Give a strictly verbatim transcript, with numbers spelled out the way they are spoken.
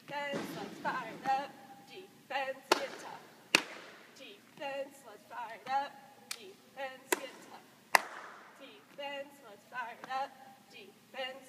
Defense, let's fire it up. Defense, get tough. Defense, let's fire it up. Defense, get tough. Defense, let's fire it up. Defense,